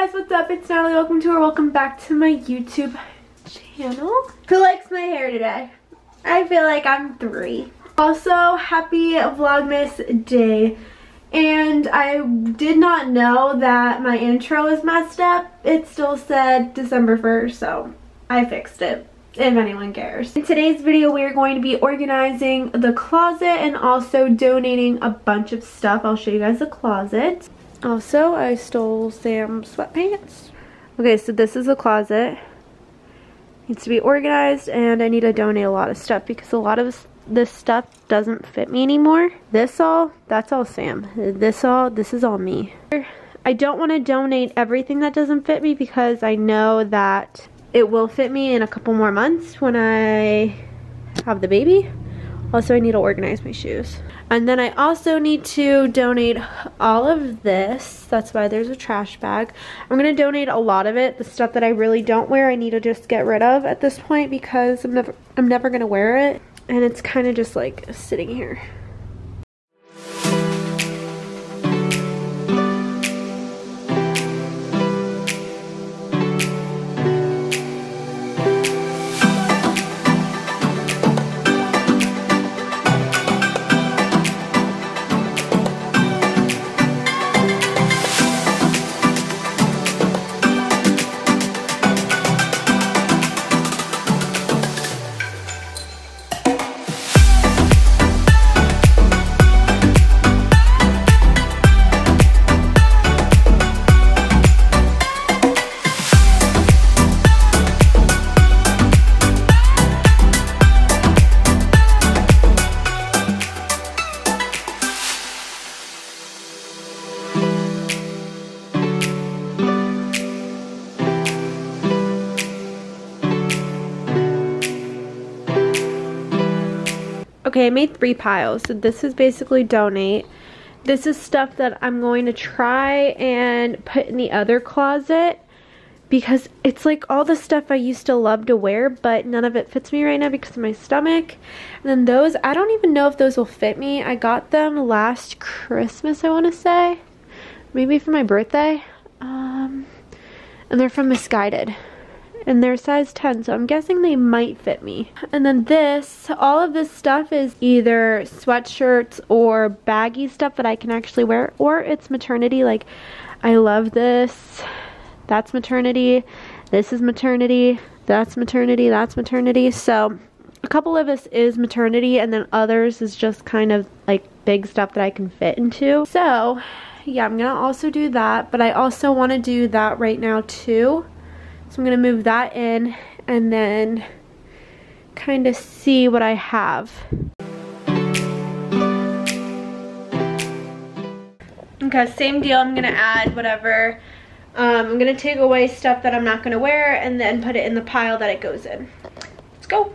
guys, what's up? It's Natalie. Welcome to or welcome back to my YouTube channel. Who likes my hair today? I feel like I'm 3. Also, happy Vlogmas Day. And I did not know that my intro was messed up. It still said December 1st, so I fixed it, if anyone cares. In today's video, we are going to be organizing the closet and also donating a bunch of stuff. I'll show you guys the closet. Also, I stole Sam's sweatpants. Okay, so this is the closet. Needs to be organized, and I need to donate a lot of stuff because a lot of this stuff doesn't fit me anymore. That's all Sam. This is all me. I don't want to donate everything that doesn't fit me because I know that it will fit me in a couple more months when I have the baby. Also, I need to organize my shoes. And then I also need to donate all of this. That's why there's a trash bag. I'm going to donate a lot of it. The stuff that I really don't wear, I need to just get rid of at this point because I'm never going to wear it. And it's kind of just like sitting here. Okay, I made 3 piles. So this is basically donate. This is stuff that I'm going to try and put in the other closet because it's like all the stuff I used to love to wear, but none of it fits me right now because of my stomach. And then those, I don't even know if those will fit me. I got them last Christmas, I want to say. Maybe for my birthday. And they're from Missguided. And they're size 10, so I'm guessing they might fit me. And then this, all of this stuff is either sweatshirts or baggy stuff that I can actually wear, or it's maternity. Like, I love this. That's maternity. This is maternity. That's maternity. That's maternity. So a couple of this is maternity, and then others is just kind of like big stuff that I can fit into. So yeah, I'm gonna also do that, but I also want to do that right now too. So I'm going to move that in and then kind of see what I have. Okay, same deal. I'm going to add whatever. I'm going to take away stuff that I'm not going to wear and then put it in the pile that it goes in. Let's go.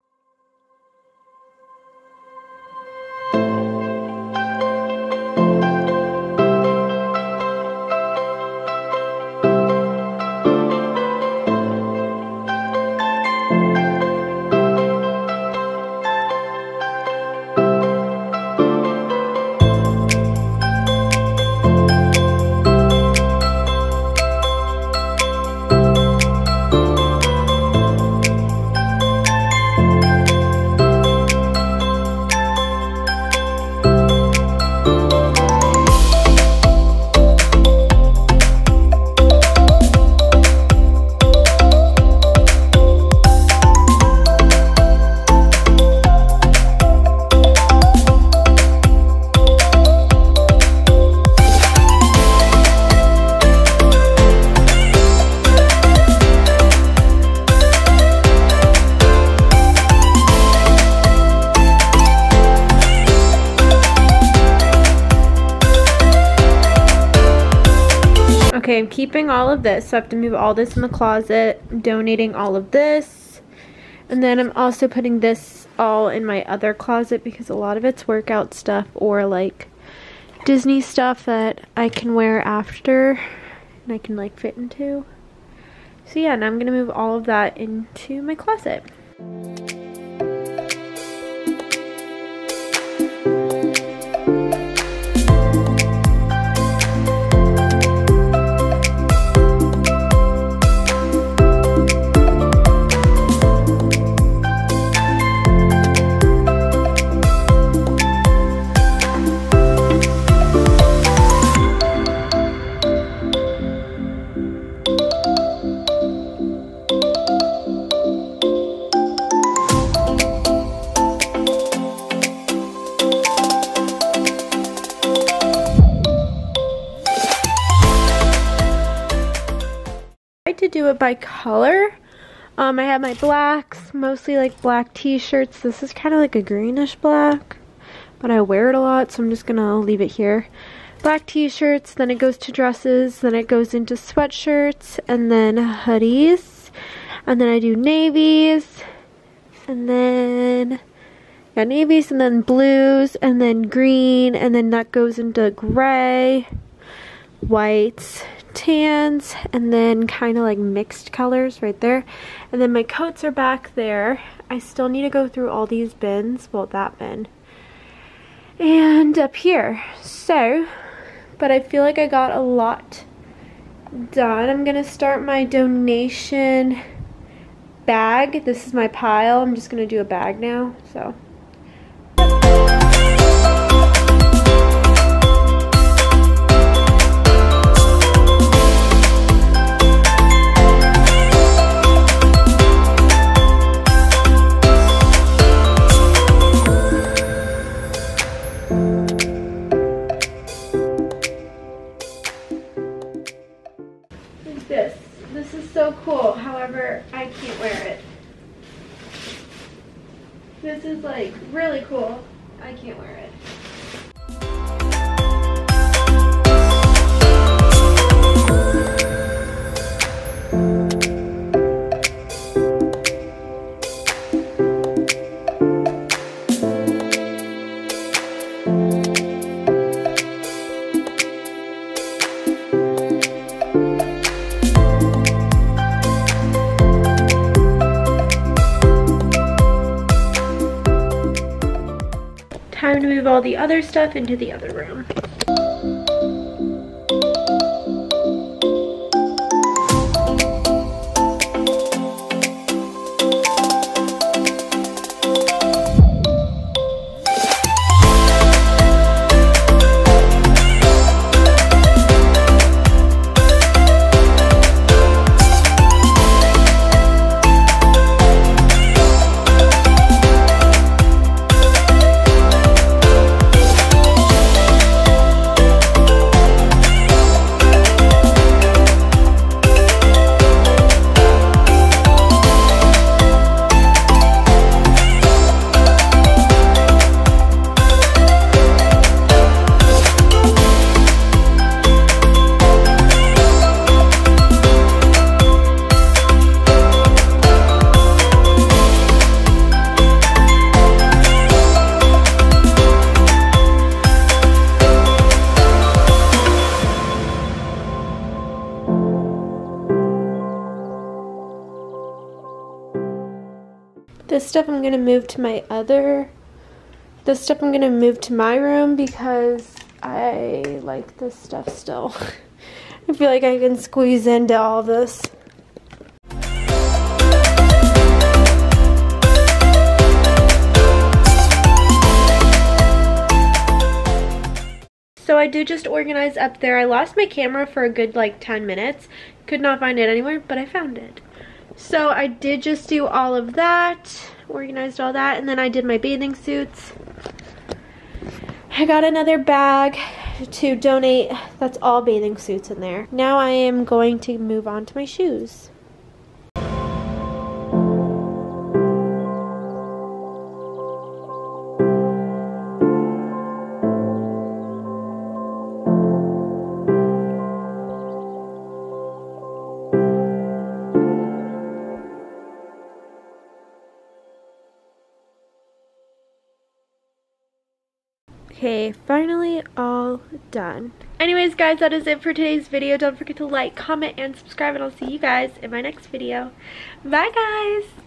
Okay, I'm keeping all of this, so I have to move all this in the closet, donating all of this, and then I'm also putting this all in my other closet because a lot of it's workout stuff or like Disney stuff that I can wear after and I can like fit into. So yeah, and I'm gonna move all of that into my closet. do it by color. I have my blacks, mostly like black t-shirts. This is kind of like a greenish black, but I wear it a lot, so I'm just gonna leave it here. Black t-shirts, then it goes to dresses, then it goes into sweatshirts, and then hoodies, and then I do navies, and then navies, and then blues, and then green, and then that goes into gray, whites, tans, and then kind of like mixed colors right there. And then my coats are back there. I still need to go through all these bins, well, that bin, and up here. So, but I feel like I got a lot done. I'm gonna start my donation bag. This is my pile. I'm just gonna do a bag now, so. This is so cool, however, I can't wear it. This is like really cool. I can't wear it. Time to move all the other stuff into the other room. This stuff I'm gonna move to my room because I like this stuff still. I feel like I can squeeze into all this. So I did just organize up there. I lost my camera for a good like 10 minutes. Could not find it anywhere, but I found it. So I did just do all of that, organized all that, and then I did my bathing suits. I got another bag to donate. That's all bathing suits in there. Now I am going to move on to my shoes. Okay, finally all done. Anyways, guys, that is it for today's video. Don't forget to like, comment, and subscribe, and I'll see you guys in my next video. Bye, guys!